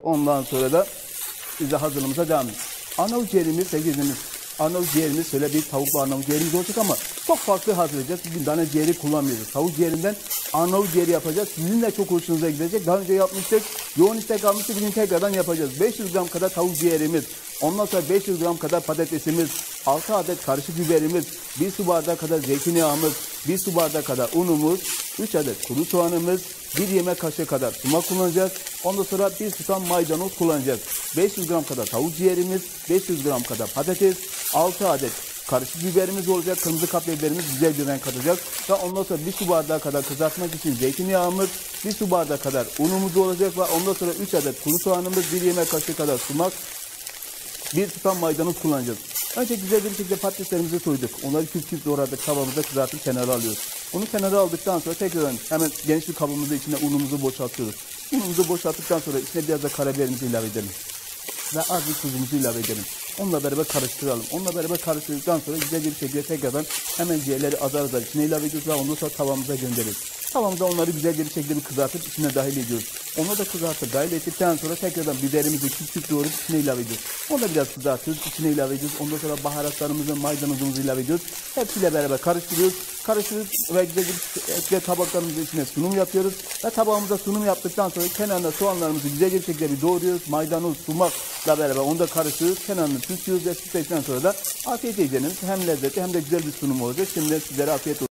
Ondan sonra da biz de hazırlığımıza devam ediyoruz. Arnavut ciğerimiz, sevgilimiz. Arnavut ciğerimiz şöyle bir tavuklu Arnavut ciğerimiz olacak ama çok farklı hazırlayacağız. Biz dana ciğeri kullanmıyoruz. Tavuk ciğerinden Arnavut ciğeri yapacağız. Sizin de çok hoşunuza gidecek. Daha önce yapmıştık. Yoğun istek almıştık. Bugün tekrardan yapacağız. 500 gram kadar tavuk ciğerimiz. Ondan sonra 500 gram kadar patatesimiz. 6 adet karışık biberimiz. 1 su bardağı kadar zeytinyağımız. 1 su bardağı kadar unumuz. 3 adet kuru soğanımız. 1 yemek kaşığı kadar sumak kullanacağız. Ondan sonra 1 tutam maydanoz kullanacağız. 500 gram kadar tavuk ciğerimiz, 500 gram kadar patates, 6 adet karışık biberimiz olacak. Kırmızı kapya biberimiz güzel bir renk katacak. Ve ondan sonra 1 su bardağı kadar kızartmak için zeytinyağımız, 1 su bardağı kadar unumuz olacak. Ve ondan sonra 3 adet kuru soğanımız, 1 yemek kaşığı kadar sumak, 1 tutam maydanoz kullanacağız. Önce güzel bir şekilde patateslerimizi soyduk. Onları küp küp doğradık. Tavamıza kızartıp kenara alıyoruz. Onu kenara aldıktan sonra tekrardan hemen geniş bir kabımızın içine unumuzu boşaltıyoruz. Unumuzu boşalttıktan sonra içine biraz da karabiberimizi ilave edelim. Ve az bir tuzumuzu ilave edelim. Onunla beraber karıştıralım. Onunla beraber karıştırdıktan sonra güzel bir şekilde tekrardan hemen ciğerleri azar azar içine ilave ediyoruz ve ondan sonra tavamıza göndeririz. Tavamıza onları güzel bir şekilde bir kızartıp içine dahil ediyoruz. Onu da kızartıp dahil ettikten sonra tekrardan biberimizi küp küp doğrayıp içine ilave ediyoruz. Onu da biraz kızartıyoruz, içine ilave ediyoruz. Ondan sonra baharatlarımızı, maydanozumuzu ilave ediyoruz. Hepsiyle beraber karıştırıyoruz. Karıştırıyoruz ve güzel bir tabaklarımızın içine sunum yapıyoruz. Ve tabağımıza sunum yaptıktan sonra kenarına soğanlarımızı güzel bir şekilde bir doğruyoruz. Maydanoz, sumakla beraber onu da karıştırıyoruz. Kenarını süslüyoruz ve süsledikten sonra da afiyet yiyeceğiniz hem lezzetli hem de güzel bir sunum olacak. Şimdi sizlere afiyet olsun.